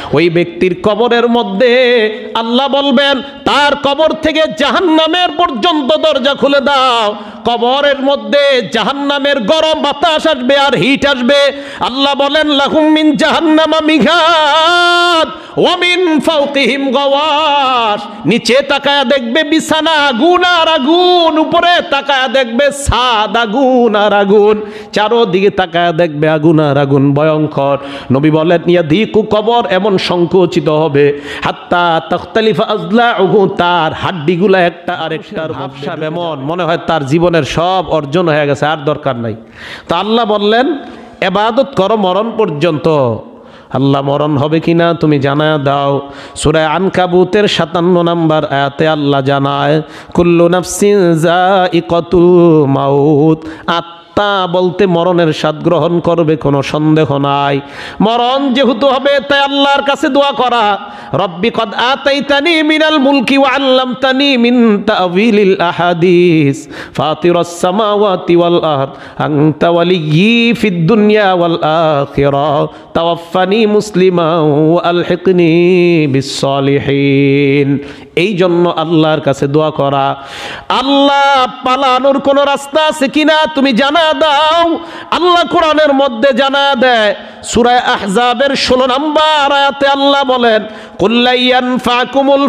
ওই ব্যক্তির কবরের মধ্যে আল্লাহ বলবেন তার কবর থেকে জাহান্নামের পর্যন্ত দরজা খুলে দাও। কবরের মধ্যে জাহান্নামের গরম বাতাস আসবে আর হিট আসবে। আল্লাহ বলেন লাহুম মিন জাহান্নামা মিঘাত ওয়া মিন ফাওকিহিম গাওয়াশ। নিচে তাকায়া দেখবে বিছানা আগুন আর আগুন, উপরে তাকায়া দেখবে ছাদ আগুন আর আগুন, চারোদিকে তাকায়া দেখবে আগুন আর আগুন, ভয়ঙ্কর। নবী বলেন ইয়াদিকু, কবর এমন সংকুচিত হবে হাত্তা তাখতালিফা আজলাউহু, তার হাড্ডিগুলা একটা আরেকটার ভাবসাব এমন মনে হয় তার জীবনের সব অর্জন হয়ে গেছে, আর দরকার নাই। তো আল্লাহ বললেন ইবাদত করো মরণ পর্যন্ত। আল্লাহ মরণ হবে কিনা তুমি জানায়া দাও। সূরা আনকাবুতের 57 নম্বর আয়াতে আল্লাহ জানায় কুল্লু নাফসিন যায়িকাতুল মাউত, আত্মা বলতে মরণের স্বাদ গ্রহণ করবে, কোনো সন্দেহ নাই। মরণ যেহেতু হবে তাই আল্লাহর কাছে দোয়া করা, রব্বি কদ আতাইতানি মিনাল মুলকি ওয়া আল্লামতানি মিন তা'ওয়িলিল আহাদিস ফাতিরাস সামাওয়াতি ওয়াল আরদ আনতা ওয়ালিয়্যি ফিদ দুনিয়া ওয়াল আখিরাহ তাওয়াফফানি মুসলিমান ওয়া আলহিকনি বিস সালিহিন। এই জন্য আল্লাহর কাছে দোয়া করা। আল্লাহ পালানোর কোনো রাস্তা আছে কিনা তুমি জানা দাও। আল্লাহ কোরআনের মধ্যে জানা দেয় সূরা আহজাবের 16 নম্বর আয়াতে আল্লাহ বলেন কুল্লা ইয়ানফাকুমুল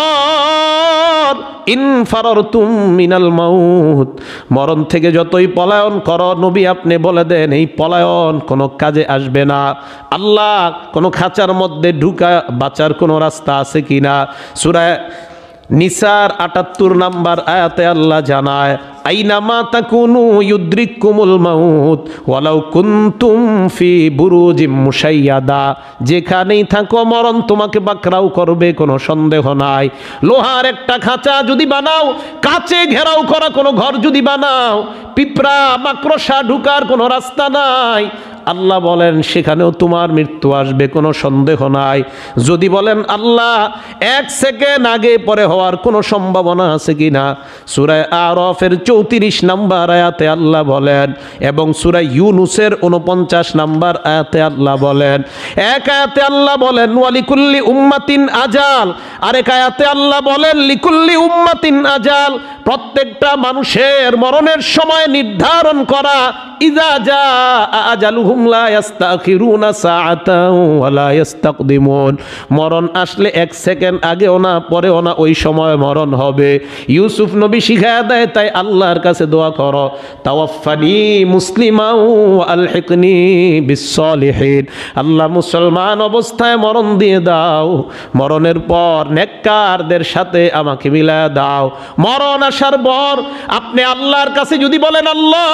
ফিরার ইন ফারারতুম মিনাল মাউত, মরণ থেকে যতই পলায়ন করো নবী আপনি বলে দেন এই পলায়ন কোনো কাজে আসবে না। আল্লাহ কোনো খাঁচার মধ্যে ঢুকা বাঁচার কোনো রাস্তা আছে কিনা। সূরা নিসার 78 নম্বর আয়াতে আল্লাহ জানায় আইনামা তাকুনু ইউদ্রিকুমুল মাউত ওয়ালাউ কুনতুম ফি বুরুজিম মুশাইয়াদা, যেখানেই থাকো মরণ তোমাকে পাকড়াও করবে, কোনো সন্দেহ নাই। লোহার একটা খাঁচা যদি বানাও, কাচে ঘেরাও করা কোনো ঘর যদি বানাও, পিঁপড়া মাকড়সা ঢুকার কোনো রাস্তা নাই। আল্লাহ বলেন সেখানেও তোমার মৃত্যু আসবে, কোনো সন্দেহ নাই। যদি বলেন আল্লাহ 1 সেকেন্ড আগে পরে হওয়ার কোনো সম্ভাবনা আছে কিনা, সূরা আরাফের 34 নম্বর আয়াতে আল্লাহ বলেন এবং সূরা ইউনূসের 49 নম্বর আয়াতে আল্লাহ বলেন। এক আয়াতে আল্লাহ বলেন ওয়ালিকুল্লি উম্মাতিন আজাল, আরেক আয়াতে আল্লাহ বলেন লিকুল্লি উম্মাতিন আজাল, প্রত্যেকটা মানুষের মরণের সময় নির্ধারণ করা। ইযা জা আজালুহুম লা ইস্তাখিরুনা সাআতাও ওয়া লা ইস্তাকদিমুন, মরণ আসলে 1 সেকেন্ড আগেও না পরেও না, ওই সময় মরণ হবে। ইউসুফ নবী শিখায়া দেয় তাই আল্লাহর কাছে দোয়া করো তাওয়াফফানি মুসলিমান ওয়া আলহিকনি বিস সালিহিন, আল্লাহ মুসলমান অবস্থায় মরণ দিয়ে দাও, মরণের পর নেককারদের সাথে আমাকে মিলায়া দাও। মরণ আসার পর আপনি আল্লাহর কাছে যদি বলেন আল্লাহ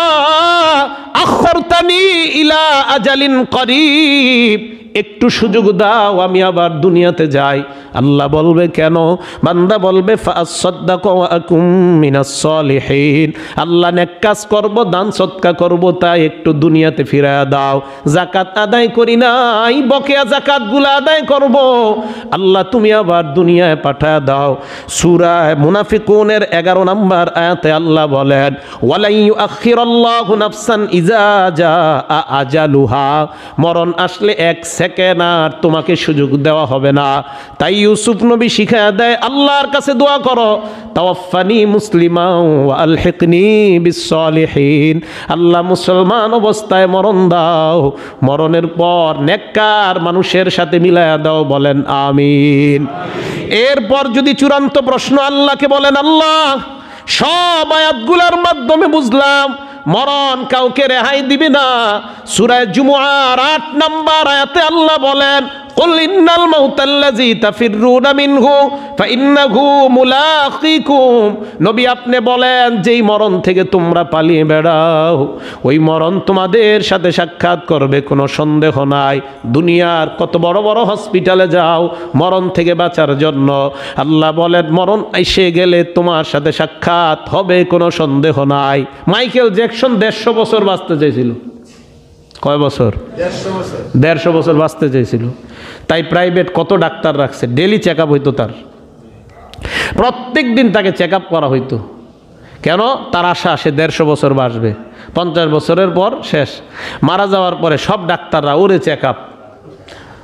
আখরতানি ইলা আজালিন করিব, একটু সুযোগ দাও আমি আবার দুনিয়াতে যাই, আল্লাহ বলবে কেন? বান্দা বলবে ফাসাদদাকা ওয়া আকুম মিনাস সালিহিন, আল্লাহ নেক কাজ করব, দান সদকা করব, তাই একটু দুনিয়াতে ফিরায়া দাও। যাকাত আদায় করি নাই, বকেয়া যাকাতগুলো আদায় করব, আল্লাহ তুমি আবার দুনিয়ায় পাঠায়া দাও। সূরা মুনাফিকুনের 11 নম্বর আয়াতে আল্লাহ বলেন ওয়ালা ইউআখিরাল্লাহু নাফসান ইযা জাআ আজালুহা, মরণ আসলে 1 সেকেন্ড আর তোমাকে সুযোগ দেওয়া হবে না। তাই ইউসুফ নবী শিখায়া দেয় আল্লাহর কাছে দোয়া করো তাওয়াফফানি মুসলিমান ওয়া আলহিকনি বিস সালিহিন, আল্লাহ মুসলমান অবস্থায় মরণ দাও, মরণের পর নেককার মানুষের সাথে মিলায়া দাও, বলেন আমিন। এরপর যদি চূড়ান্ত প্রশ্ন আল্লাহকে বলেন আল্লাহ সব আয়াতগুলোর মাধ্যমে বুঝলাম মরণ কাউকে রেহাই দিবে না। সূরা জুমুআর 8 নম্বর আয়াতে আল্লাহ বলেন কুল ইন্নাল মাউতাল্লাযী তাফিররুনা মিনহু ফাইন্নাহু মুলাকিকুম, নবী আপনি বলেন যেই মরণ থেকে তোমরা পালিয়ে বেড়াও ওই মরণ তোমাদের সাথে সাক্ষাৎ করবে, কোনো সন্দেহ নাই। দুনিয়ার কত বড় বড় হসপিটালে যাও মরণ থেকে বাঁচার জন্য, আল্লাহ বলেন মরণ এসে গেলে তোমার সাথে সাক্ষাৎ হবে, কোনো সন্দেহ নাই। মাইকেল জ্যাকসন 150 বছর বাঁচতে চেয়েছিল। কয় বছর? 150 বছর বাঁচতে চেয়েছিল। তাই প্রাইভেট কত ডাক্তার রাখছে, ডেলি চেক আপ হইতো তার, প্রত্যেক দিন তাকে চেক আপ করা হইতো। কেন? তার আশা সে 150 বছর বাঁচবে, 50 বছরের পর শেষ। মারা যাওয়ার পরে সব ডাক্তাররা ওরে চেক আপ,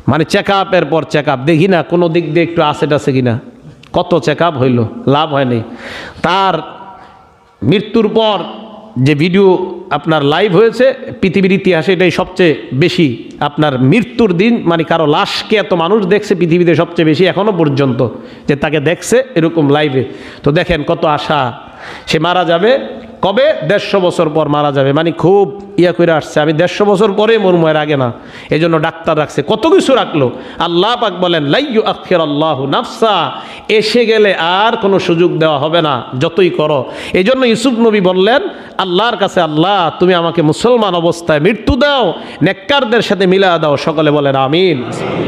মানে চেক আপের পর চেক আপ, দেখি না কোনো দিক দিয়ে একটু আসে টাছে কিনা। কত চেক আপ হইল, লাভ হয়নি। তার মৃত্যুর পর যে ভিডিও আপনার লাইভ হয়েছে পৃথিবীর ইতিহাসে, এটাই সবচেয়ে বেশি আপনার মৃত্যুর দিন, মানে কারো লাশকে এত মানুষ দেখছে পৃথিবীতে সবচেয়ে বেশি এখনো পর্যন্ত, যে তাকে দেখছে এরকম লাইভে। তো দেখেন কত আশা, সে মারা যাবে কবে, 150 বছর পর মারা যাবে, মানে খুব ইয়া করে আসছে, আমি 150 বছর পরে মরমু, এর আগে না। এই জন্য ডাক্তার রাখছে, কত কিছু রাখলো। আল্লাহ পাক বলেন লাইয়ু আখিরাল্লাহু নাফসা, এসে গেলে আর কোনো সুযোগ দেওয়া হবে না, যতই করো। এই জন্য ইউসুফ নবী বললেন আল্লাহর কাছে, আল্লাহ তুমি আমাকে মুসলমান অবস্থায় মৃত্যু দাও, নেককারদের সাথে মিলা দাও। সকলে বলেন আমিন।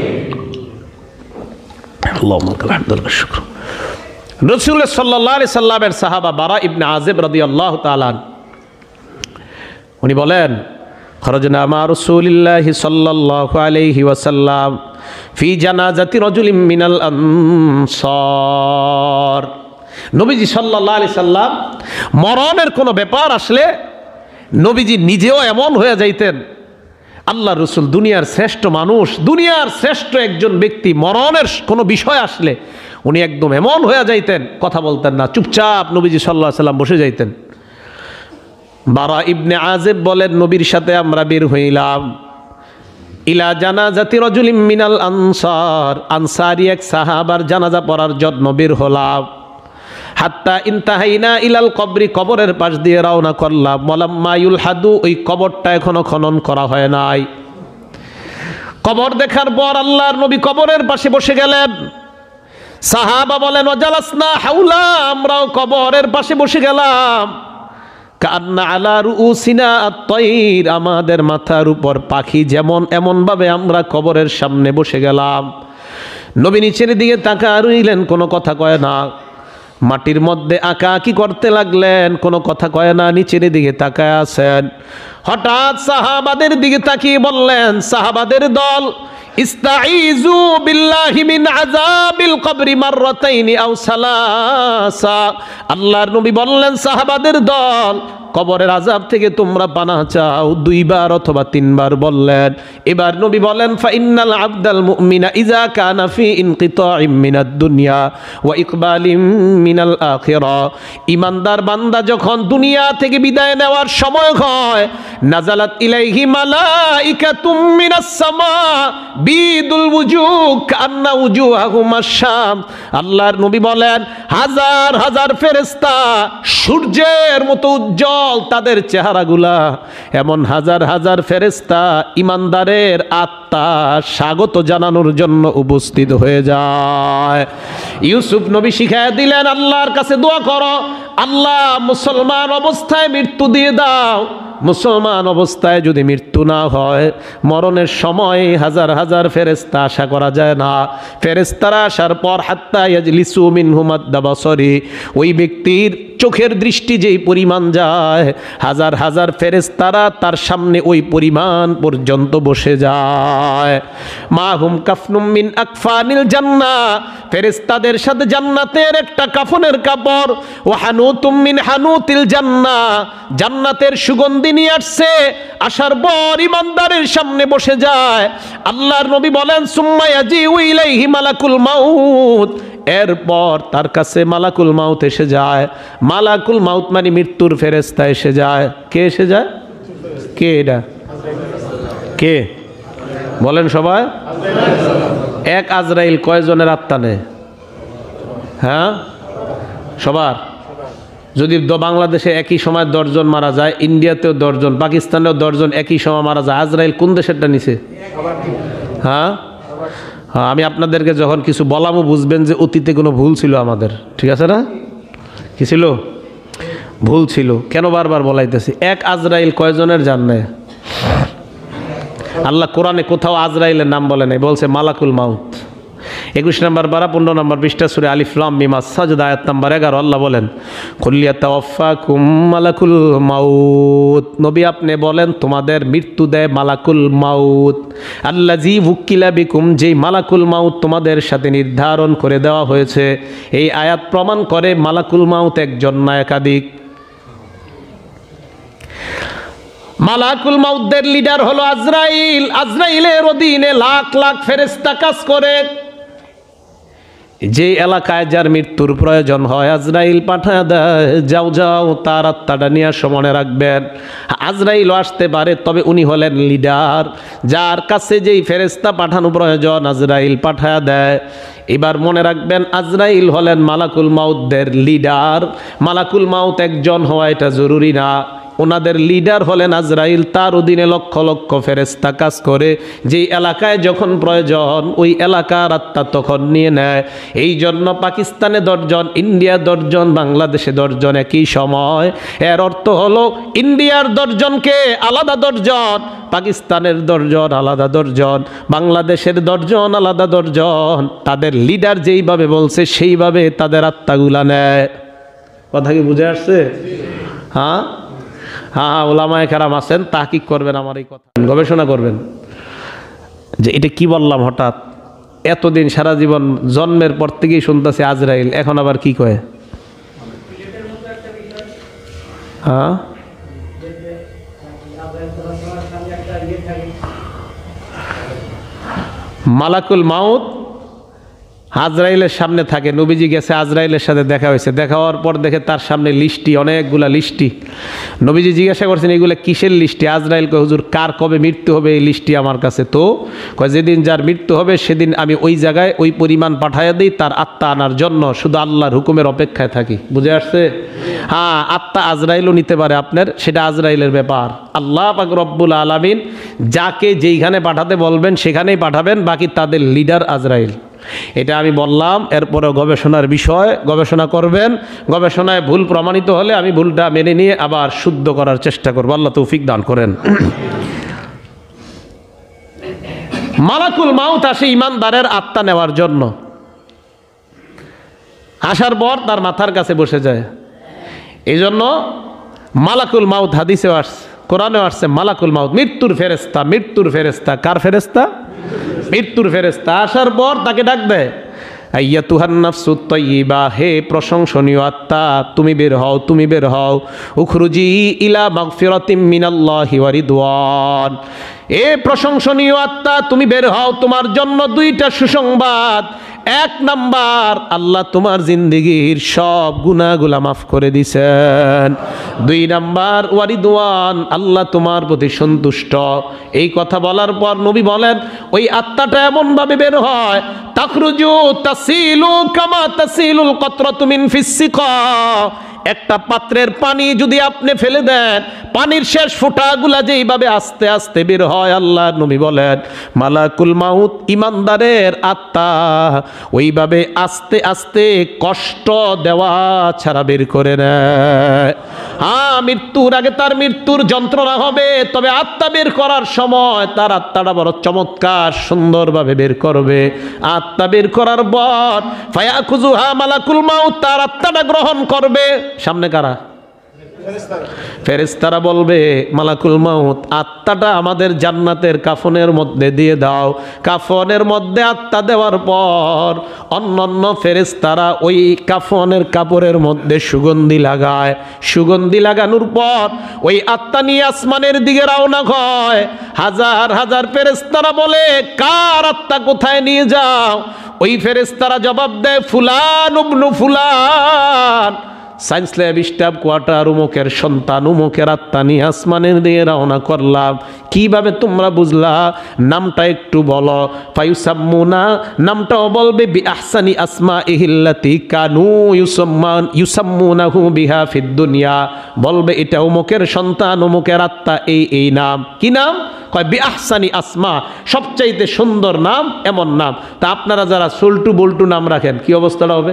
আল্লাহুম্মা লাকাল শুকর। রাসূল সাল্লাল্লাহু আলাইহি সাল্লামের সাহাবা বারা ইবনে আযিব রাদিয়াল্লাহু তাআলা উনি বলেন, খরজনা মা রাসূলিল্লাহি সাল্লাল্লাহু আলাইহি ওয়াসাল্লাম ফি জানাজাতি রাজুলিন মিনাল আনসার। নবীজি সাল্লাল্লাহু আলাইহি সাল্লাম মরণের কোনো ব্যাপার আসলে নবীজি নিজেও এমন হয়ে যাইতেন। আল্লাহ রসুল দুনিয়ার শ্রেষ্ঠ মানুষ, দুনিয়ার শ্রেষ্ঠ একজন ব্যক্তি, মরণের কোনো বিষয় আসলে উনি একদম এমন হয়ে যাইতেন, কথা বলতেন না, চুপচাপ নবীজি সাল্লাল্লাহু আলাইহি সাল্লাম বসে যাইতেন। বারা ইবনে আযিব বলেন, নবীর সাথে আমরা বের হইলাম ইলা জানাজাতি রাজুলিন মিনাল আনসার, আনসারি এক সাহাবার জানাজা পড়ার জন্য বের হলাম। হাত্তা ইনতাহাইনা ইলাল কবরি, কবরের পাশ দিয়ে রওনা করলাম। ওয়ালাম্মা ইউলহাদু, ওই কবরটা এখনো খনন করা হয় নাই। কবর দেখার পর আল্লাহর নবী কবরের পাশে বসে গেলেন। সাহাবা বলেন ওয়াজালাসনা হাওলা, আমরাও কবরের পাশে বসে গেলাম। কান্না আলা রুউসিনা আত-তায়র, আমাদের মাথার উপর পাখি যেমন, এমনভাবে আমরা কবরের সামনে বসে গেলাম। নবী নিচের দিকে তাকায় রইলেন, কোনো কথা কয় না। মাটির মধ্যে আঁকাআঁকি করতে লাগলেন, কোনো কথা কয় না, নিচের দিকে তাকায় আছেন। হঠাৎ সাহাবাদের দিকে তাকিয়ে বললেন, সাহাবাদের দল, ইস্তাইযু বিল্লাহি মিন আযাবিল কবরি মাররাতাইনি আও সালাসা। আল্লাহর নবী বললেন, সাহাবাদের দল, কবরের আযাব থেকে তোমরা পানাহ চাও 2 বার অথবা 3 বার বললেন। এবার নবী বলেন, ফাইন্নাল আবদাল মুমিনা ইযা কানা ফি ইনকিতাইম মিনাদ দুনিয়া ওয়া ইকবালিম মিনাল আখিরা, ঈমানদার বান্দা যখন দুনিয়া থেকে বিদায় নেওয়ার সময় হয়, নাজালাত ইলাইহি মালাইকাতুম মিনাস সামা বিদুল ওয়ুজুহ কান্না ওয়ুজুহুম আশ-শাম। আল্লাহর নবী বলেন, হাজার হাজার ফেরেশতা সূর্যের মতো উজ্জ্বল তাদের চেহারাগুলা, এমন হাজার হাজার ফেরেশতা ঈমানদারের আত্মা স্বাগত জানানোর জন্য উপস্থিত হয়ে যায়। ইউসুফ নবী শিখায় দিলেন, আল্লাহর কাছে দোয়া করো, আল্লাহ মুসলমান অবস্থায় মৃত্যু দিয়ে দাও। মুসলমান অবস্থায় যদি মৃত্যু না হয়, মরণের সময় হাজার হাজার ফেরেশতা আশা করা যায় না। ফেরেশতারা আসার পর হাত্তা ইয়াজলিসু মিনহুম আদ-দাবাসরি, ওই ব্যক্তির চোখের দৃষ্টি যেই পরিমাণ যায়, হাজার হাজার ফেরেশতারা তার সামনে ওই পরিমাণ পর্যন্ত বসে যায়। মাহুম কাফনুম মিন আকফানিল জান্নাহ, ফেরেশতাদের সাথে জান্নাতের একটা কাফনের কাপড়। ওয়া হানুতুম মিন হানুতিল জান্নাহ, জান্নাতের সুগন্ধি নিয়ে আসছে। আসার পর ইমানদারের সামনে বসে যায়। আল্লাহর নবী বলেন, সুম্মা ইয়াজিউ ইলাইহি মালাকুল মাউত, এরপর তার কাছে মালাকুল মাউত এসে যায়। মালাকুল মাউত মানে মৃত্যুর ফেরেশতা এসে যায়। কে এসে যায়? কে এটা? কে বলেন সবাই? এক আজরাইল কয়জনের আত্মা নেয়? হ্যাঁ, সবার। যদি বাংলাদেশে একই সময় 10 জন মারা যায়, ইন্ডিয়াতেও 10 জন, পাকিস্তানেও 10 জন একই সময় মারা যায়, আজরাইল কোন দেশেরটা নিছে? হ্যাঁ, আমি আপনাদেরকে যখন কিছু বলামও বুঝবেন যে অতীতে কোনো ভুল ছিল আমাদের, ঠিক আছে না? কি ছিল? ভুল ছিল। কেন বারবার বলাইতেছি? এক আজরাইল কয়জনের জান নেয়? আল্লাহ কোরআনে কোথাও আজরাইলের নাম বলে নাই, বলছে মালাকুল মাউত। 21 নম্বর পারা 15 নম্বর পৃষ্ঠা সূরা আলিফ লাম মিম আস-সাজদা আয়াত নম্বর 11 আল্লাহ বলেন, কুল ইয়াতাওয়াফাকুম মালাকুল মাউত, নবী আপনি বলেন তোমাদের মৃত্যু দেয় মালাকুল মাউত। আল্লাযী উকিলা বিকুম, যেই মালাকুল মাউত তোমাদের সাথে নির্ধারণ করে দেওয়া হয়েছে। এই আয়াত প্রমাণ করে মালাকুল মাউত একজন না একাধিক। মালাকুল মাউতের লিডার হলো আজরাইল। আজরাইলের অধীনে লাখ লাখ ফেরেশতা কাজ করে। যে এলাকায় যার মৃত্যুর প্রয়োজন হয় আজরাইল পাঠায় দেয়, যাও যাও তার আত্মাটা নিয়ে আসো। মনে রাখবেন, আজরাইল আসতে পারে, তবে উনি হলেন লিডার। যার কাছে যেই ফেরেশতা পাঠানো প্রয়োজন আজরাইল পাঠায় দেয়। এবার মনে রাখবেন, আজরাইল হলেন মালাকুল মাউতের লিডার। মালাকুল মাউত একজন হওয়া এটা জরুরি না, ওনাদের লিডার হলেন আজরাইল। তার অধীনে লক্ষ লক্ষ ফেরেশতা কাজ করে। যেই এলাকায় যখন প্রয়োজন ওই এলাকার আত্মা তখন নিয়ে নেয়। এই জন্য পাকিস্তানে 10 জন, ইন্ডিয়া 10 জন, বাংলাদেশে 10 জন একই সময়। এর অর্থ হলো ইন্ডিয়ার 10 জনকে আলাদা 10 জন, পাকিস্তানের 10 জন আলাদা 10 জন, বাংলাদেশের 10 জন আলাদা 10 জন। তাদের লিডার যেইভাবে বলছে সেইভাবে তাদের আত্মাগুলা নেয়। কথা কি বুঝে আসছে? হ্যাঁ হ্যাঁ, ওলামায়ে কেরাম আছেন, তাহকিক করবেন আমার এই কথা, গবেষণা করবেন যে এটা কি বললাম হঠাৎ। এতদিন সারা জীবন জন্মের পর থেকেই শুনতেছে আজরাইল, এখন আবার কি কয়? হ্যাঁ, মালাকুল মাউত আজরাইলের সামনে থাকে। নবীজি গেছে, আজরাইলের সাথে দেখা হয়েছে। দেখা হওয়ার পর দেখে তার সামনে লিস্টি, অনেকগুলা লিস্টি। নবীজি জিজ্ঞাসা করছেন এগুলো কিসের লিস্টি? আজরাইল কয়, হুজুর কার কবে মৃত্যু হবে এই লিস্টি আমার কাছে। তো কয়, যেদিন যার মৃত্যু হবে সেদিন আমি ওই জায়গায় ওই পরিমাণ পাঠাইয়া দিই তার আত্মা আনার জন্য, শুধু আল্লাহর হুকুমের অপেক্ষায় থাকি। বুঝে আসছে? হ্যাঁ, আত্মা আজরাইলও নিতে পারে আপনার, সেটা আজরাইলের ব্যাপার। আল্লাহ পাক রব্বুল আলামিন যাকে যেইখানে পাঠাতে বলবেন সেখানেই পাঠাবেন, বাকি তাদের লিডার আজরাইল। এটা আমি বললাম। এরপরে গবেষণার বিষয়, গবেষণা করবেন। গবেষণায় ভুল প্রমাণিত হলে আমি ভুলটা মেনে নিয়ে আবার শুদ্ধ করার চেষ্টা করব। আল্লাহ তৌফিক দান করেন। মালাকুল মাউত আসে ইমানদারের আত্মা নেওয়ার জন্য। আসার পর তার মাথার কাছে বসে যায়। এই জন্য মালাকুল মাউত হাদিসেও আসছে, কোরআনেও আসছে মালাকুল মাউত মৃত্যুর ফেরেশতা। মৃত্যুর ফেরেশতা কার ফেরেশতা? মৃত্যুর ফেরেশতা। আসার পর তাকে ডাক দেয়, আইয়াতুহান নাফসুত তাইয়্যিবা, হে প্রশংসনীয় আত্মা, তুমি বের হও, তুমি বের হও। উখরুজি ইলা মাগফিরাতিম মিনাল্লাহি ওয়া রিদওয়ান, এ প্রশংসনীয় আত্মা তুমি বের হও, তোমার জন্য 2টা সুসংবাদ। 1 নাম্বার, আল্লাহ তোমার জিন্দেগির সব গুনাহগুলা মাফ করে দিছেন। 2 নাম্বার, ওয়া রিদওয়ান, আল্লাহ তোমার প্রতি সন্তুষ্ট। এই কথা বলার পর নবী বলেন, ওই আত্মাটা এমন ভাবে বের হয়, তাখরুজু তাসিলু কামা তাসিলুল কতরাতু মিন ফিস সিকা। একটা পাত্রের পানি যদি আপনি ফেলে দেন, পানির শেষ ফোঁটাগুলা যেইভাবে আস্তে আস্তে বের হয়, আল্লাহ নবী বলেন মালাকুল মাউত ইমানদারের আত্মা ওইভাবে আস্তে আস্তে কষ্ট দেওয়া ছাড়া বের করে নেয়। হ্যাঁ, মৃত্যুর আগে তার মৃত্যুর যন্ত্রণা হবে, তবে আত্মা বের করার সময় তার আত্মাটা বড় চমৎকার সুন্দরভাবে বের করবে। আত্মা বের করার পর ফায়াখুযুহা মালাকুল মাউত, তার আত্মাটা গ্রহণ করবে। সামনে কারা? ফেরেশতারা বলবে, মালাকুল মাউত আত্মাটা আমাদের জান্নাতের কাফনের মধ্যে দিয়ে দাও। কাফনের মধ্যে আত্মা দেওয়ার পর অন্যান্য ফেরেশতারা ওই কাফনের কাপড়ের মধ্যে সুগন্ধি লাগায়। সুগন্ধি লাগানোর পর ওই আত্মা নিয়ে আসমানের দিকে রওনা হয়। হাজার হাজার ফেরেশতারা বলে, কার আত্মা কোথায় নিয়ে যাও? ওই ফেরেশতারা জবাব দেয়, ফুলান ইবনু ফুলান, সায়েন্স ল্যাব স্টাফ কোয়ার্টার, উমুকের সন্তান, উমুকের আত্মা নিয়ে আসমানের দিয়ে রওনা করলাম। কিভাবে তোমরা বুঝলা? নামটা একটু বলো। ফায়ুসাম্মুনা, নামটাও বলবে বিআহসানি আসমাইহিল্লাতি কানু ইউসাম্মুনাহু বিহা ফিদ দুনিয়া। বলবে এটা উমুকের সন্তান, উমুকের আত্মা, এই নাম। কি নাম? কয় বিআহসানি আসমা, সবচাইতে সুন্দর নাম, এমন নাম। তা আপনারা যারা সল্টু বল্টু নাম রাখেন, কি অবস্থাটা হবে?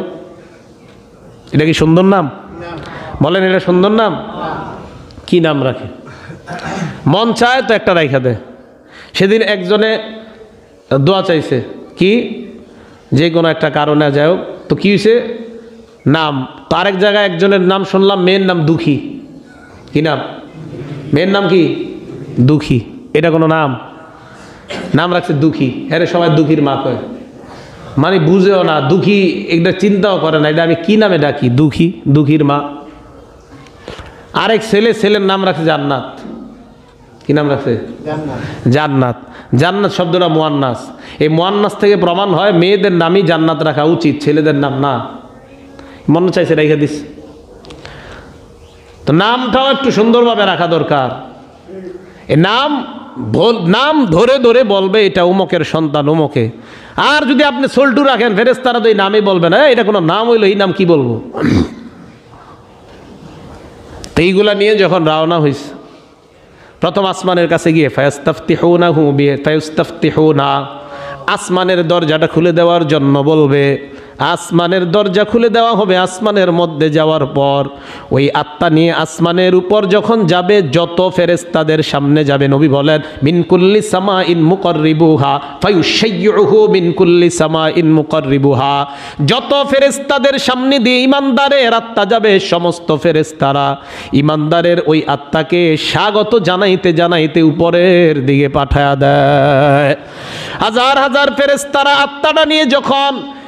এটা কি সুন্দর নাম? বলেন, এটা সুন্দর নাম? কি নাম রাখে? মন চায় তো একটা রাইখা দেয়। সেদিন একজনে দোয়া চাইছে, কি যে কোনো একটা কারণে যাই হোক, তো কি হয়েছে? নাম তো আরেক জায়গায় একজনের নাম শুনলাম, মেয়ের নাম দুঃখী। কি নাম? মেয়ের নাম কি? দুঃখী। এটা কোনো নাম? নাম রাখছে দুঃখী। হ্যাঁ, সবাই দুঃখীর মা কয়, মানে বুঝেও না, দুঃখী এটা চিন্তাও করে না, এটা আমি কি নামে ডাকি? দুঃখী, দুঃখীর মা। আরেক ছেলের নাম রাখছে জান্নাত। কি নাম রাখছে? জান্নাত। জান্নাত শব্দটা মুয়ান্নাস। এই মুয়ান্নাস থেকে প্রমাণ হয় মেয়েদের নামই জান্নাত রাখা উচিত, ছেলেদের নাম না। মনে চাইছে রেখে দিস, তো নামটাও একটু সুন্দরভাবে রাখা দরকার। এই নাম ধরে ধরে বলবে এটা উমকের সন্তান উমকে। আর যদি আপনি সল্টু রাখেন ফেরেশতারা তো এই নামই বলবে না, এটা কোনো নাম হইলো, এই নাম কি বলবো। তো এইগুলা নিয়ে যখন রওনা হইছে, প্রথম আসমানের কাছে গিয়ে ফায়াস্তাফতিহুনাহু ফায়াস্তাফতিহুনা, আসমানের দরজাটা খুলে দেওয়ার জন্য বলবে। আসমানের দরজা খুলে দেওয়া হবে। আসমানের মধ্যে যাওয়ার পর ওই আত্মা নিয়ে আসমানের উপর যখন যাবে, যত ফেরেশতাদের সামনে যাবে, নবী বলেন মিন কুল্লি সামাইন মুকাররিবুহা ফায়ুশাইয়ুহু মিন কুল্লি সামাইন মুকাররিবুহা। যত ফেরেশতাদের সামনে দিয়ে ইমানদারের আত্মা যাবে, সমস্ত ফেরেশতারা ইমানদারের ওই আত্মাকে স্বাগত জানাইতে জানাইতে উপরের দিকে পাঠায়া দেয়। হাজার হাজার ফেরেশতারা আত্মাটা নিয়ে যখন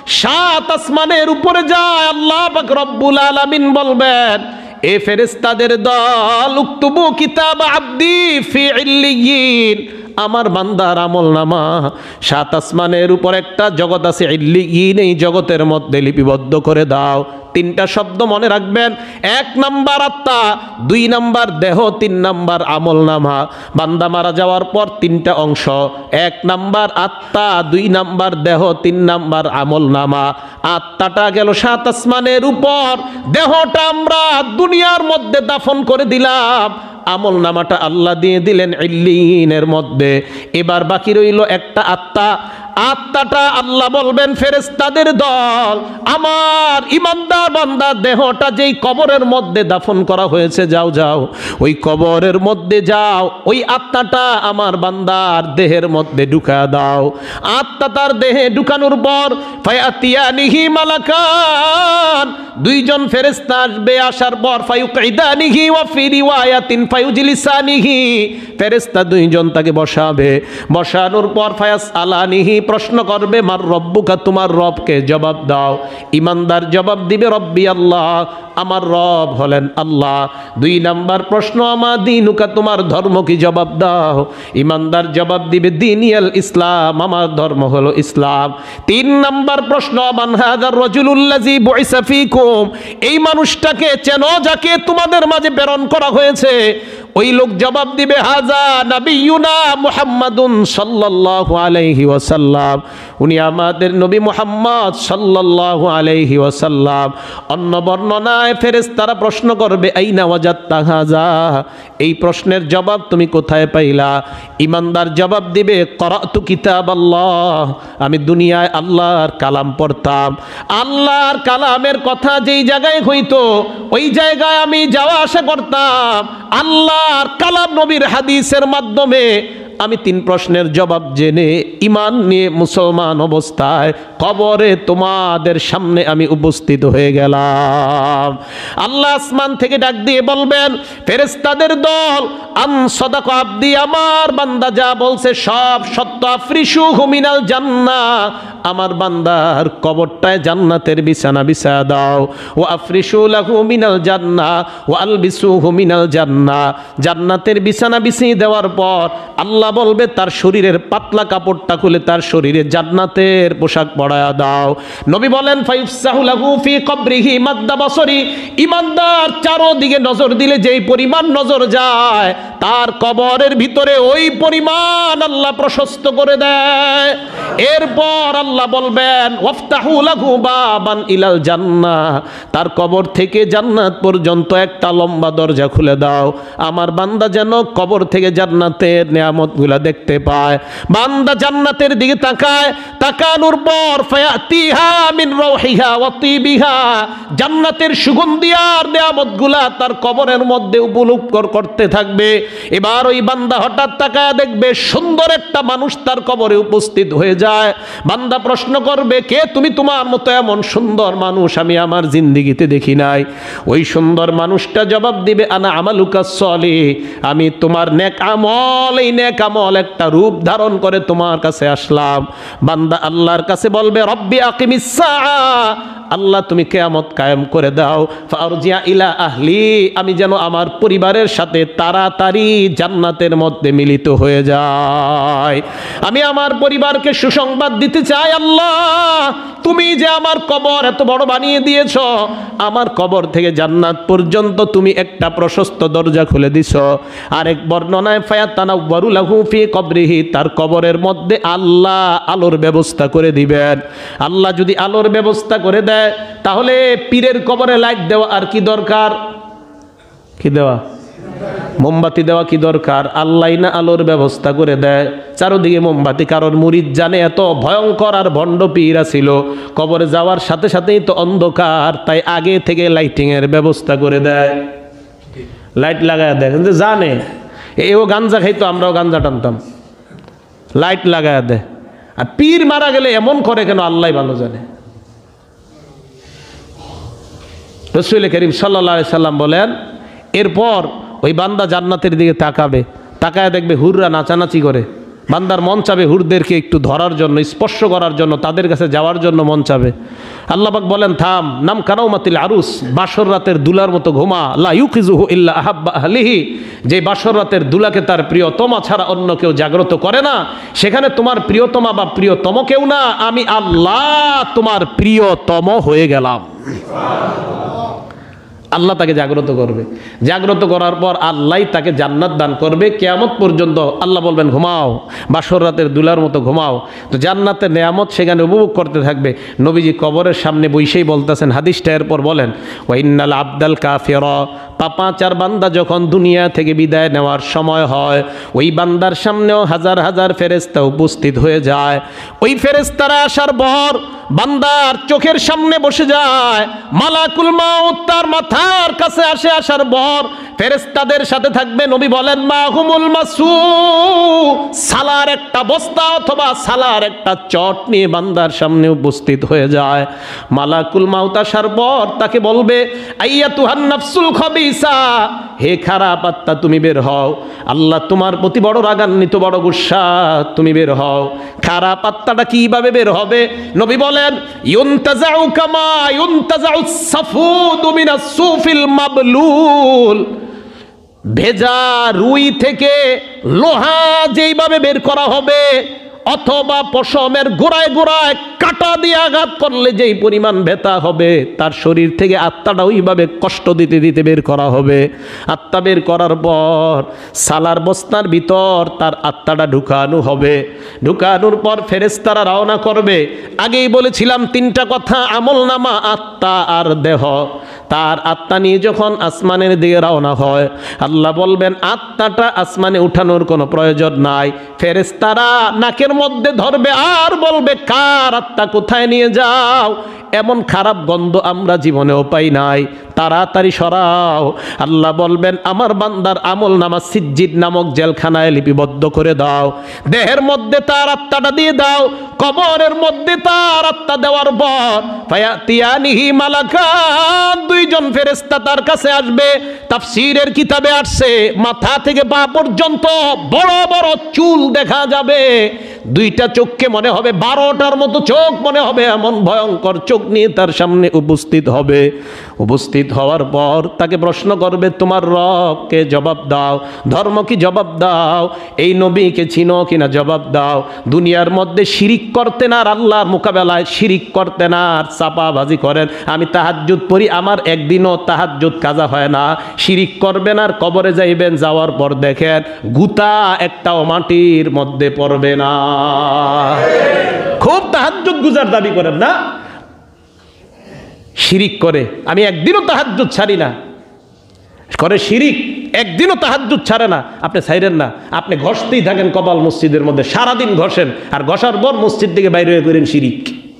7 আসমানের উপরে যায়, আল্লাহ পাক রব্বুল আলামিন বলবেন এ ফেরেশতাদের দল, উকতুবু কিতাব আব্দি ফি ইল্লিয়িন, আমার বান্দার আমলনামা 7 আসমানের উপর একটা জগৎ আছে ইল্লিয়িন, এই জগতের মধ্যে লিপিবদ্ধ করে দাও। 3টা শব্দ মনে রাখবেন, 1 নাম্বার আত্মা, 2 নাম্বার দেহ, 3 নাম্বার আমলনামা। বান্দা মারা যাওয়ার পর 3টা অংশ, 1 নাম্বার আত্মা, 2 নাম্বার দেহ, 3 নাম্বার আমলনামা। আত্মাটা গেল 7 আসমানের উপর, দেহটা আমরা দুনিয়ার মধ্যে দাফন করে দিলাম, আমলনামাটা আল্লাহ দিয়ে দিলেন ইল্লিনের মধ্যে। এবার বাকি রইল একটা আত্মা। আত্মাটা আল্লাহ বলবেন ফেরেশতাদের দল, আমার ইমানদার বান্দার দেহটা যেই কবরের মধ্যে দাফন করা হয়েছে, যাও যাও ওই কবরের মধ্যে যাও, ওই আত্মাটা আমার বান্দার দেহের মধ্যে ঢুকা দাও। আত্মা তার দেহে ঢুকানোর পর ফায়াতিয়ানিহি মালাকান, 2 জন ফেরেশতা আসবে। আসার পর ফায়ুকঈদানিহি ওয়া ফি রিওয়ায়াতিন ফায়ুজলিসানিহি, ফেরেশতা 2 জন তাকে বসাবে। বসানোর পর ফায়াসআলানিহি, প্রশ্ন করবে মার রব্বুকা, তোমার রবকে জবাব দাও। ইমানদার জবাব দিবে রব্বি আল্লাহ, আমার রব হলেন আল্লাহ। 2 নাম্বার প্রশ্ন আমা দীনুকা, তোমার ধর্ম কি, জবাব দাও। ইমানদার জবাব দিবে দীনিয়াল ইসলাম, আমার ধর্ম হলো ইসলাম। 3 নাম্বার প্রশ্ন মান হাযার রাজুলুল্লাযী বুইসা ফীকুম, এই মানুষটাকে চেনো যাকে তোমাদের মাঝে প্রেরণ করা হয়েছে। ওই লোক জবাব দিবে হাজা নবিয়ুনা মুহাম্মাদুন সাল্লাল্লাহু আলাইহি ওয়াসাল্লাম, উনি আমাদের নবী মুহাম্মদ সাল্লাল্লাহু আলাইহি ওয়াসাল্লাম। অন্য বর্ণনায় ফেরেশতারা প্রশ্ন করবে আইনা ওয়াজাদতা হাজা, এই প্রশ্নের জবাব তুমি কোথায় পাইলা। ইমানদার জবাব দিবে করাতু কিতাবাল্লাহ, আমি দুনিয়ায় আল্লাহর কালাম পড়তাম, আল্লাহর কালামের কথা যেই জায়গায় হইতো ওই জায়গায় আমি যাওয়া আসা করতাম। আল্লাহর কালাম নবীর হাদিসের মাধ্যমে আমি 3 প্রশ্নের জবাব জেনে ঈমান নিয়ে মুসলমান অবস্থায় কবরে তোমাদের সামনে আমি উপস্থিত হয়ে গেলাম। আল্লাহ আসমান থেকে ডাক দিয়ে বলবেন ফেরেশতাদের দল, আন সাদাকা আব্দি, আমার বান্দা যা বলছে সব সত্য। আফরিশুহু মিনাল জান্নাহ, আমার বান্দার কবরটায় জান্নাতের বিছানা বিছায়া দাও। ওয়া আফরিশু লাহু মিনাল জান্নাহ ওয়া আলবিসুহু মিনাল জান্নাহ, জান্নাতের বিছানা বিছিয়ে দেওয়ার পর আল্লাহ বলবে তার শরীরের পাতলা কাপড়টা খুলে তার শরীরে জান্নাতের পোশাক পরায়া দাও। নবী বলেন ফাইফসাহু লাহু ফি কবরিহি মাদ্দা বসরি, ইমানদার চারদিকে নজর দিলে যেই পরিমাণ নজর যায় তার কবরের ভিতরে ওই পরিমাণ আল্লাহ প্রশস্ত করে দেয়। এরপর আল্লাহ বলবেন ওয়াফতাহু লাহু বাবান ইলাল জান্নাহ, তার কবর থেকে জান্নাত পর্যন্ত একটা লম্বা দরজা খুলে দাও, আমার বান্দা যেন কবর থেকে জান্নাতের নিয়ামতগুলা দেখতে পায়। বান্দা জান্নাতের দিকে তাকায়, তাকানোর পর ফায়াতিহা মিন রাউহিহা ওয়া তিবিহা, জান্নাতের সুগন্ধি আর নিয়ামতগুলা তার কবরের মধ্যে উপলব্ধ করতে থাকবে। এবার ওই বান্দা হঠাৎ তাকায় দেখবে সুন্দর একটা মানুষ তার কবরে উপস্থিত হয়ে যায়। বান্দা প্রশ্ন করবে কে তুমি, তোমার মতো এমন সুন্দর মানুষ আমি আমার জিন্দেগিতে দেখি নাই। ওই সুন্দর মানুষটা জবাব দিবে আনা আমালুকা সলিহ, আমি তোমার নেক আমল, এই নেক নেকামল একটা রূপ ধারণ করে তোমার কাছে আসলাম। বান্দা আল্লাহর কাছে বলবে রব্বি আকিমিস সাআ, আল্লাহ তুমি কিয়ামত কায়েম করে দাও। ফারজিয়া ইলা আহলি, আমি যেন আমার পরিবারের সাথে তাড়াতাড়ি জান্নাতের মধ্যে মিলিত হয়ে যাই। আমি আমার পরিবারকে সুসংবাদ দিতে চাই, আল্লাহ তুমি যে আমার কবর এত বড় বানিয়ে দিয়েছ, আমার কবর থেকে জান্নাত পর্যন্ত তুমি একটা প্রশস্ত দরজা খুলে দিছো। আরেক বর্ণনায় ফায়াতানাওয়ারু লাহু ফি কবরিহি, তার কবরের মধ্যে আল্লাহ আলোর ব্যবস্থা করে দিবেন। আল্লাহ যদি আলোর ব্যবস্থা করে দেয় তাহলে পীরের কবরে লাইট দেওয়া আর কি দরকার? কি দেওয়া? মোমবাতি দেওয়া কি দরকার? আল্লাহ না আলোর ব্যবস্থা করে দেয়। চারদিকে মোমবাতি, কারণ মুরিদ জানে এত ভয়ঙ্কর আর ভণ্ড পীরা ছিল, কবরে যাওয়ার সাথে সাথেই তো অন্ধকার, তাই আগে থেকে লাইটিং এর ব্যবস্থা করে দেয়। লাইট লাগায় দেয়, কিন্তু জানে এও গাঞ্জা খাইতো, আমরাও গাঞ্জা টানতাম, লাইট লাগায় দেয়। আর পীর মারা গেলে এমন করে কেন আল্লাহ ভালো জানে। রাসূল করিম সাল্লাল্লাহু আলাইহি সাল্লাম বলেন, এরপর ওই বান্দা জান্নাতের দিকে তাকাবে, তাকায় দেখবে হুররা নাচানাচি করে। বান্দার মন চাবে হুরদেরকে একটু ধরার জন্য, স্পর্শ করার জন্য, তাদের কাছে যাওয়ার জন্য মন চাবে। আল্লাহ পাক বলেন থাম, নাম কানাউমাতিল আরুস, বাসর রাতের দুলার মতো ঘুমা, লা ইউকিজুহু ইল্লা আহাব্বা আহলিহি, যে বাসর রাতের দুলাকে তার প্রিয়তমা ছাড়া অন্য কেউ জাগ্রত করে না, সেখানে তোমার প্রিয়তমা বা প্রিয়তম কেউ না, আমি আল্লাহ তোমার প্রিয়তম হয়ে গেলাম। আল্লাহ তাকে জাগ্রত করবে, জাগ্রত করার পর আল্লাহ তাকে জান্নাত দান করবে কিয়ামত পর্যন্ত। আল্লাহ বলবেন ঘুমাও, বাসর রাতের দুলার মতো ঘুমাও। তো জান্নাতের নেয়ামত সেখানে উপভোগ করতে থাকবে। নবীজি কবরের সামনে বসেই বলতেছেন, হাদিসটা এরপর বলেন, ওয়াইন্নাল আবদাল কাফিরা, পাপাচার বান্দা যখন দুনিয়া থেকে বিদায় নেওয়ার সময় হয়, ওই বান্দার সামনেও হাজার হাজার ফেরেশতা উপস্থিত হয়ে যায়। ওই ফেরেশতারা আসার পর বান্দার চোখের সামনে বসে যায়। মালাকুল মাউত তার মাথার কাছে আসে, আসার পর ফেরেশতাদের সাথে থাকবে। নবী বলেন মাহুমুল মাসু, সালার একটা বস্তা অথবা সালার একটা চট নিয়ে বান্দার সামনে উপস্থিত হয়ে যায়। মালাকুল মাউত আসার পর তাকে বলবে আইয়াতুহান নাফসুল খাবিসা, হে খারাপ আত্মা তুমি বের হও, আল্লাহ তোমার প্রতি বড় রাগান্বিত, বড় গুসা, তুমি বের হও। খারাপ আত্মাটা কিভাবে বের হবে? নবী বলেন ইউনতাজাউ কামা ইউনতাজাউ সাফুদু মিনাস সুফিল মাবলুল, ভেজা রুই থেকে লোহা যেইভাবে বের করা হবে, অথবা পশমের গোড়ায় গোড়ায় কাঁটা দিয়ে আঘাত করলে যেই পরিমাণ ব্যথা হবে, তার শরীর থেকে আত্মাটা ওইভাবে কষ্ট দিতে দিতে বের করা হবে। আত্মা বের করার পর সালার বস্তার ভিতর তার আত্মাটা ঢুকানো হবে। ঢুকানোর পর ফেরেশতারা রওনা করবে। আগেই বলেছিলাম তিনটা কথা, আমলনামা, আত্মা আর দেহ। তার আত্মা নিয়ে যখন আসমানের দিকে রওনা হয়, আল্লাহ বলবেন আত্মাটা আসমানে উঠানোর কোনো প্রয়োজন নাই। ফেরেশতারা নাকের মধ্যে ধরবে আর বলবে কার আত্মা কোথায় নিয়ে যাও, এমন খারাপ গন্ধ আমরা জীবনেও পাই নাই, তাড়াতাড়ি সরাও। আল্লাহ বলবেন আমার বান্দার আমল নামা সিজ্জিদ নামক জেলখানায় লিপিবদ্ধ করে দাও, দেহের মধ্যে তার আত্মাটা দিয়ে দাও। কবরের মধ্যে তার আত্মা দেওয়ার পর ফায়াতিয়ানিহি মালাকান, দুইজন ফেরেশতা তার কাছে আসবে। তাফসীরের কিতাবে আসছে মাথা থেকে পা পর্যন্ত বড় বড় চুল দেখা যাবে। দুইটা চোখকে মনে হবে 12টার মতো চোখ মনে হবে, এমন ভয়ঙ্কর চোখ নিয়ে তার সামনে উপস্থিত হবে। উপস্থিত হওয়ার পর তাকে প্রশ্ন করবে তোমার রবকে জবাব দাও, ধর্ম কি জবাব দাও, এই নবীকে চিনো কিনা জবাব দাও। দুনিয়ার মধ্যে শিরিক করতেন আর আল্লাহর মোকাবেলায় শিরিক করতেন আর চাপাবাজি করেন। আমি তাহাজ্জুদ পড়ি, আমার একদিনও তাহাজ্জুদ কাজা হয় না। শিরিক করবেন আর কবরে যাইবেন, যাওয়ার পর দেখেন গুতা একটাও মাটির মধ্যে পড়বে না। খুব তাহাজ্জুদ গুজার দাবি করেন না, শিরিক করে আমি একদিনও তাহাজ্জুদ ছাড়ি না, করে শিরিক, একদিনও তাহাজ্জুদ ছাড়ে না। আপনি ছাইরেন না, আপনি ঘষতেই থাকেন কপাল মসজিদের মধ্যে, সারাদিন ঘষেন, আর ঘষার পর মসজিদ থেকে বাইরে হয়ে করেন শিরিক।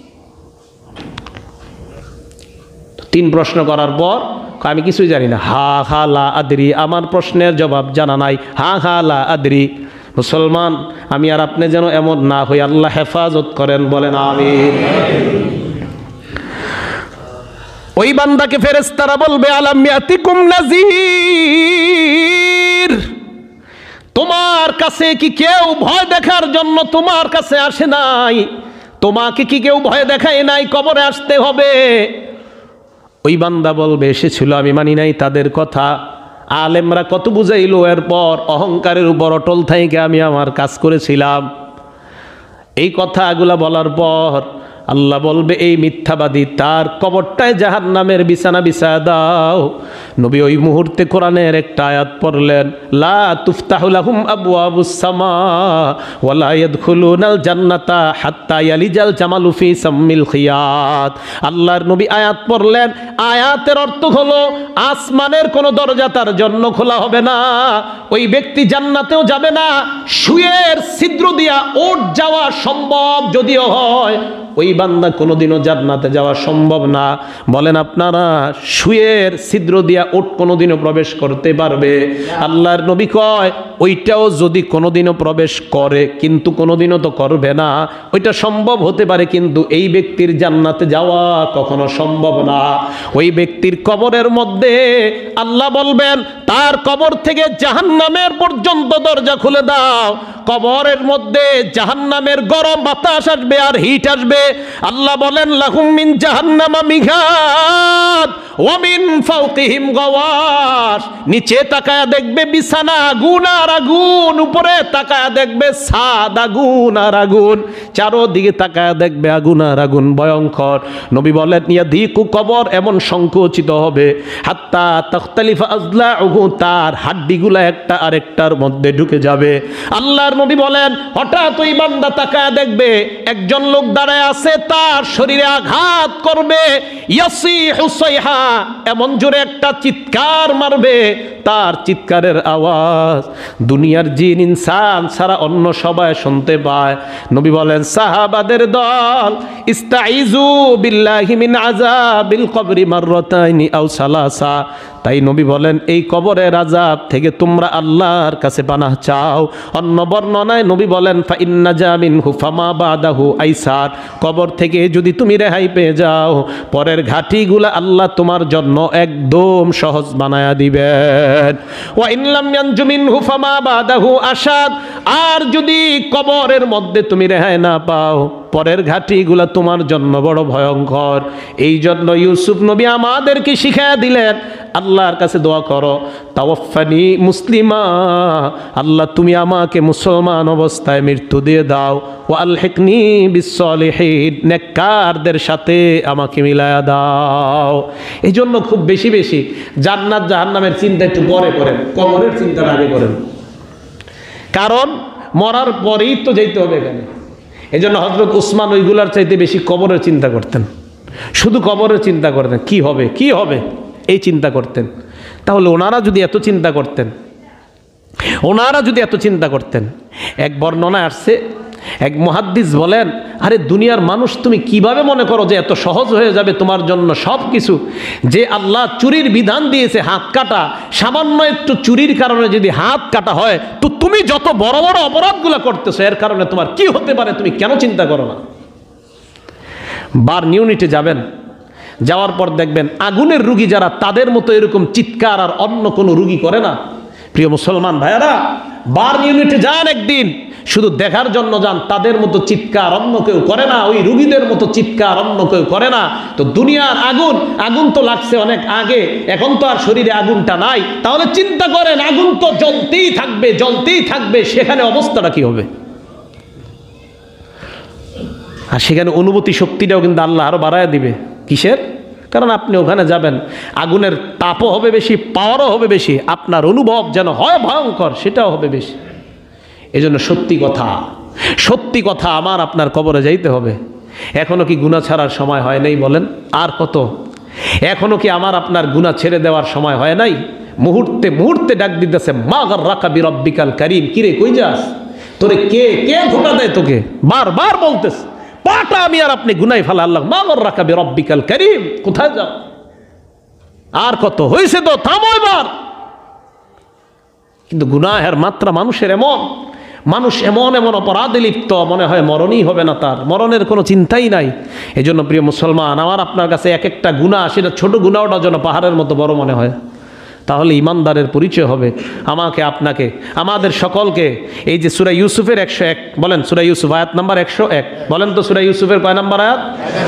3 প্রশ্ন করার পর আমি কিছুই জানি না, হা হা লা আদরি, আমার প্রশ্নের জবাব জানা নাই, হা হা লা আদরি। মুসলমান আমি আর আপনি যেন এমন না হই, আল্লাহ হেফাজত করেন, বলেন আমিন। ওই বান্দাকে ফেরেশতারা বলবে আলাম ইয়াতিকুম নাযীর, তোমার তোমার কাছে কি কেউ ভয় দেখার জন্য তোমার কাছে আসে নাই? তোমাকে কি কেউ ভয় দেখায় নাই কবরে আসতে হবে? ওই বান্দা বলবে এসেছিল, আমি মানি নাই তাদের কথা। আলেমরা কত বুঝাইলো, এরপর অহংকারের উপর অটল থেকে আমি আমার কাজ করেছিলাম। এই কথাগুলা বলার পর আল্লাহ বলবে এই মিথ্যাবাদী তার কবরটায় জাহান্নামের বিছানা বিছায়া দাও। নবী ওই মুহূর্তে কোরআনের একটা আয়াত পড়লেন, লা তুফতাহু লাহুম আবওয়াবুস সামা ওয়ালা ইয়াদখুলুনাল জান্নাতা হাত্তা ইয়ালিজাল জামালু ফি সাম্মিল খিয়াত। আল্লাহর নবী আয়াত পড়লেন, আয়াতের অর্থ হলো আসমানের কোনো দরজা তার জন্য খোলা হবে না, ওই ব্যক্তি জান্নাতেও যাবে না। সুয়ের ছিদ্র দিয়া ওঠ যাওয়া সম্ভব যদিও হয়, ওই বান্দা কোনোদিনও জান্নাতে যাওয়া সম্ভব না। বলেন আপনারা সুয়ের ছিদ্র দিয়া ওট কোনোদিনও প্রবেশ করতে পারবে? আল্লাহর নবী কয় ওইটাও যদি কোনোদিনও প্রবেশ করে, কিন্তু কোনোদিনও তো করবে না, ওইটা সম্ভব হতে পারে, কিন্তু এই ব্যক্তির জান্নাতে যাওয়া কখনো সম্ভব না। ওই ব্যক্তির কবরের মধ্যে আল্লাহ বলবেন তার কবর থেকে জাহান্নামের পর্যন্ত দরজা খুলে দাও। কবরের মধ্যে জাহান্নামের গরম বাতাস আসবে আর হিট আসবে। আল্লাহ বলেন লাহুম মিন জাহান্নামা মিঘাত ওয়া মিন ফাওকিহিম গাওয়াশ। নিচে তাকায়া দেখবে বিছানা আগুন আর আগুন, উপরে তাকায়া দেখবে ছাদ আগুন আর আগুন, চারোদিকে তাকায়া দেখবে আগুন আর আগুন, ভয়ঙ্কর। নবী বলেন ইয়াদিকু কবর এমন সংকুচিত হবে হাত্তা তাখতালিফা আজলাউহু, তার হাড্ডিগুলা একটা আরেকটার মধ্যে ঢুকে যাবে। আল্লাহর নবী বলেন হঠাৎ ওই বান্দা তাকায়া দেখবে একজন লোক দাঁড়ায় আছে, তার শরীরে আঘাত করবে, ইয়াসিহু সাইহা, এমন জোরে একটা চিৎকার মারবে, তার চিৎকারের আওয়াজ দুনিয়ার জিন ইনসান ছাড়া অন্য সবাই শুনতে পায়। নবী বলেন সাহাবাদের দল ইস্তাইজু বিল্লাহি মিন আযাবিল কবরি মাররাতাইনি আও সালাসা। তাই নবী বলেন এই কবরের আযাব থেকে তোমরা আল্লাহর কাছে পানাহ চাও। অন্য বর্ণনায় নবী বলেন ফা ইন্না জামিনহু ফামা বাদাহু আইসার, কবর থেকে যদি তুমি রেহাই পেয়ে যাও, পরের ঘাটিগুলা আল্লাহ তোমার জন্য একদম সহজ বানায়া দিবেন। ওয়া ইন লাম ইয়ানজু মিনহু ফামা বাদাহু আশাদ, আর যদি কবরের মধ্যে তুমি রেহাই না পাও, পরের ঘাটিগুলা তোমার জন্য বড় ভয়ঙ্কর। এই জন্য ইউসুফ নবী আমাদেরকে শিখায়া দিলেন আল্লাহর কাছে দোয়া করো, তাওয়াফানি মুসলিমা, আল্লাহ তুমি আমাকে মুসলমান অবস্থায় মৃত্যু দিয়ে দাও, ওয়া আলহিকনি বিসসলিহিন, নেককারদের সাথে আমাকে মিলায়া দাও। এই জন্য খুব বেশি বেশি জান্নাত জাহান্নামের চিন্তা একটু পরে করেন, কবরের চিন্তাটা আগে করেন, কারণ মরার পরেই তো যেতে হবে এখানে। এই জন্য হযরত উসমান ওইগুলার চাইতে বেশি কবরের চিন্তা করতেন, শুধু কবরের চিন্তা করতেন, কি হবে কি হবে এই চিন্তা করতেন। তাহলে ওনারা যদি এত চিন্তা করতেন, এক বর্ণনায় আসছে এক মুহাদ্দিস বলেন, আরে দুনিয়ার মানুষ তুমি কিভাবে মনে করো যে এত সহজ হয়ে যাবে তোমার জন্য সব কিছু? যে আল্লাহ চুরির বিধান দিয়েছে হাত কাটা, সামান্য একটু চুরির কারণে যদি হাত কাটা হয়, তো তুমি যত বড় বড় অপরাধগুলো করতেছো এর কারণে তোমার কি হতে পারে তুমি কেন চিন্তা করো না? বার্ন ইউনিটে যাবেন, যাওয়ার পর দেখবেন আগুনের রুগী যারা, তাদের মতো এরকম চিৎকার আর অন্য কোনো রুগী করে না। প্রিয় মুসলমান ভাইয়ারা, বার্ন ইউনিটে যান একদিন, শুধু দেখার জন্য যান, তাদের মতো চিৎকার অন্য কেউ করে না, ওই রুগীদের মতো চিৎকার অন্য কেউ করে না। তো দুনিয়ার আগুন তো লাগছে অনেক আগে, এখন তো আর শরীরে আগুনটা নাই, তাহলে চিন্তা করেন আগুন তো জ্বলতেই থাকবে, সেখানে অবস্থাটা কি হবে? আর সেখানে অনুভূতি শক্তিটাও কিন্তু আল্লাহ আরো বাড়ায় দিবে। কিসের? কারণ আপনি ওখানে যাবেন, আগুনের তাপও হবে বেশি, পাওয়ারও হবে বেশি, আপনার অনুভব যেন হয় ভয়ঙ্কর সেটাও হবে বেশি। এই জন্য সত্যি কথা আমার আপনার কবরে যাইতে হবে। এখনো কি গুনাহ ছাড়ার সময় হয় নাই? বলেন আর কত? এখনো কি আমার আপনার গুনাহ ছেড়ে দেওয়ার সময় হয় নাই? মুহূর্তে ডাক দিতেছে মা গাররাকা বিরব্বিকাল কারীম, কিরে কই যাস? তোরে কে ধোঁকা দেয় তোকে? বারবার বলতেছে পাটা আমি আর আপনি গুনাই ফেলা, আল্লাহ মা গাররাকা বিরব্বিকাল কারীম, কোথায় যাও? আর কত হয়েছে তো, থামো এবার। কিন্তু গুনাহের মাত্রা মানুষ এমন অপরাধে লিপ্ত, মনে হয় মরণই হবে না, তার মরণের কোনো চিন্তাই নাই। এই জন্য প্রিয় মুসলমান, আমার আপনার কাছে এক একটা গুনাহ, সেটা ছোট গুনাহটা যেন পাহাড়ের মতো বড় মনে হয়। তাহলে ইমানদারের পরিচয় হবে। আমাকে, আপনাকে, আমাদের সকলকে এই যে সূরা ইউসুফের 101 বলেন, সূরা ইউসুফ আয়াত নাম্বার 101 বলেন তো, সূরা ইউসুফের কয় নাম্বার আয়াত?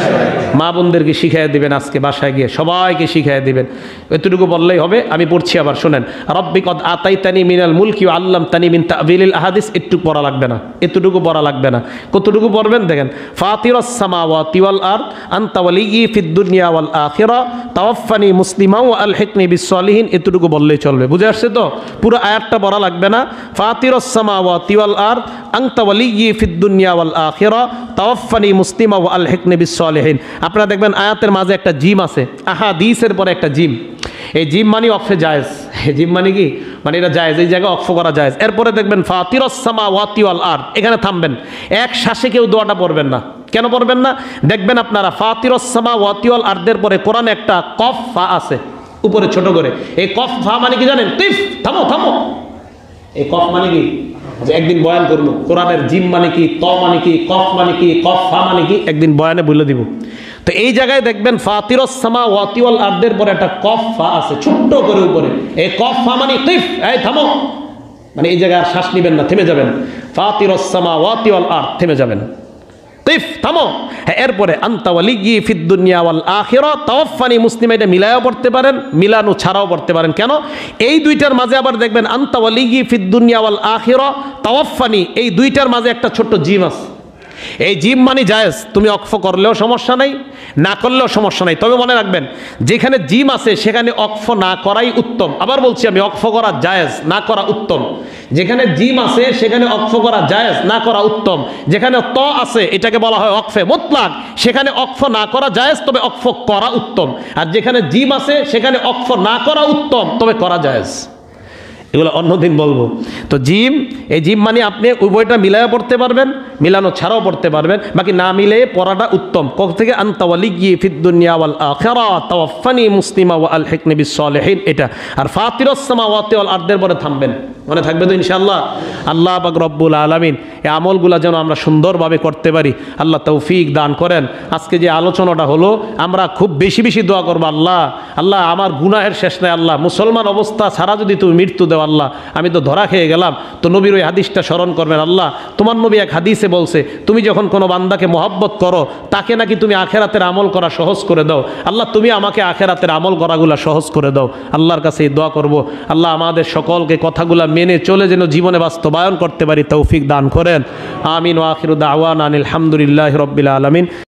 মা বোনদেরকে শিখিয়ে দিবেন, আজকে বাসায় গিয়ে সবাইকে শিখিয়ে দিবেন। এতটুকু বললেই হবে। আমি পড়ছি আবার, শোনেন। রব্বি কদ আতাইতানি মিনাল মুলকি ওয়া আল্লামতানি মিন তা'বিলিল আহাদিস। একটু পড়া লাগবে না, এতটুকু পড়া লাগবে না। কতটুকু পড়বেন দেখেন। ফাতিরাস সামাওয়াতি ওয়াল আরদ আনতা ওয়ালিয়্যি ফিদ দুনিয়া ওয়াল আখিরা তাওয়াফফানি মুসলিমান ওয়া আলহিকনি বিস সলিহিন। এতটুকু বললেই চলবে। বুঝে আসছে তো? পুরো আয়াতটা পড়া লাগবে না। ফাতিরাস সামাওয়াতি ওয়াল আরদ আনতা ওয়ালিয়্যি ফিদ দুনিয়া ওয়াল আখিরা তাওয়াফফানি মুসলিমান ওয়া আলহিকনি বিস সলিহিন। আপনারা দেখবেন আয়াতের মাঝে একটা জিম আছে, আহাদিসের পরে একটা জিম। এই জিম মানে অক্ফে জায়েজ। এই জিম মানে কি? মানে এটা জায়েজ, এই জায়গায় অক্ফ করা জায়েজ। এরপরে দেখবেন ফাতিরাস সামাওয়াতি ওয়াল আরদ, এখানে থামবেন। এক শ্বাসে কেউ দোয়াটা পড়বেন না। কেন পড়বেন না? দেখবেন আপনারা ফাতিরাস সামাওয়াতি ওয়াল আরদের পরে কোরআনে একটা কফ ফা আছে উপরে ছোট করে। এই কফ ফা মানে কি জানেন? কিফ, থামো থামো। এই কফ মানে কি? একদিন বয়ান করবো কোরআনের জিম মানে কি, ত মানে কি, কফ মানে কি, কফ ফা মানে কি, একদিন বয়ানে বলে দিব। তো এই জায়গায় দেখবেন ফাতিরাস সামাওয়াতি ওয়াল আরদের পরে একটা কফ ফা আছে ছোট্ট করে উপরে। এই কফ ফা মানে কিফ, এই থামো। মানে এই জায়গায় আর শ্বাস নিবেন না, থেমে যাবেন। ফাতিরাস সামাওয়াতি ওয়াল আরদ, থেমে যাবেন। কিফ, থামো। হ্যাঁ, এরপরে আনতা ওয়ালিয়্যি ফিদ দুনিয়া ওয়াল আখিরা তাওয়াফফানি মুসলিমা। এটা মিলায়ও পড়তে পারেন, মিলানো ছাড়াও পড়তে পারেন। কেন? এই দুইটার মাঝে আবার দেখবেন আনতা ওয়ালিয়্যি ফিদ দুনিয়া ওয়াল আখিরা তাওয়াফফানি, এই দুইটার মাঝে একটা ছোট্ট জিম আছে। এই জিম মানে জায়েজ, তুমি অক্ফ করলেও সমস্যা নাই, না করলেও সমস্যা নাই। তবে মনে রাখবেন, যেখানে জিম আছে সেখানে অক্ফ না করাই উত্তম। আবার বলছি আমি, অক্ফ করা জায়েজ, না করা উত্তম। যেখানে জিম আছে সেখানে অক্ফ করা জায়েজ, না করা উত্তম। যেখানে ত আছে এটাকে বলা হয় অক্ফে মুতলাক, সেখানে অক্ফ না করা জায়েজ, তবে অক্ফ করা উত্তম। আর যেখানে জিম আছে সেখানে অক্ফ না করা উত্তম, তবে করা জায়েজ। এগুলো অন্যদিন বলবো। তো জিম, এই জিম মানে আপনি উভয়টা মিলায়ে পড়তে পারবেন, মিলানো ছাড়াও পড়তে পারবেন। বাকি না মিলে পড়াটা উত্তম। কক থেকে আনতা ওয়ালিয়্যি ফিদ দুনিয়া ওয়াল আখিরা তাওয়াফফানি মুসলিমা ওয়া আলহিকনি বিস সলিহিন, এটা। আর ফাতিরাস সামাওয়াতি ওয়াল আরদের পরে থামবেন। মনে থাকবে তো ইনশাআল্লাহ? আল্লাহ পাক রব্বুল আলামিন এই আমলগুলো যেন আমরা সুন্দরভাবে করতে পারি, আল্লাহ তৌফিক দান করেন। আজকে যে আলোচনাটা হলো, আমরা খুব বেশি বেশি দোয়া করবো, আল্লাহ আল্লাহ আমার গুনাহের শেষ নাই, আল্লাহ মুসলমান অবস্থা ছাড়া যদি তুমি মৃত্যু দেও, আল্লাহ আমি তো ধরা খেয়ে গেলাম। তো নবীর ওই হাদিসটা স্মরণ করবেন। আল্লাহ তোমার নবী এক হাদিসে বলছে, তুমি যখন কোনো বান্দাকে মহব্বত করো তাকে নাকি তুমি আখেরাতের আমল করা সহজ করে দাও। আল্লাহ তুমি আমাকে আখেরাতের আমল করাগুলা সহজ করে দাও। আল্লাহর কাছে এই দোয়া করব। আল্লাহ আমাদের সকলকে কথাগুলা মেনে চলে যেন জীবনে বাস্তবায়ন করতে পারি তৌফিক দান করেন। আমিন ওয়া আখিরু দাওয়ানা আনিল হামদুলিল্লাহি রাব্বিল আলামিন।